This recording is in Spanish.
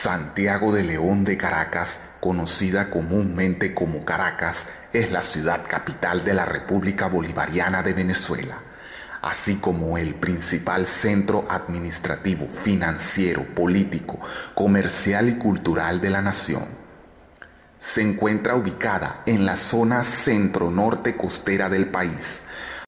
Santiago de León de Caracas, conocida comúnmente como Caracas, es la ciudad capital de la República Bolivariana de Venezuela, así como el principal centro administrativo, financiero, político, comercial y cultural de la nación. Se encuentra ubicada en la zona centro-norte costera del país,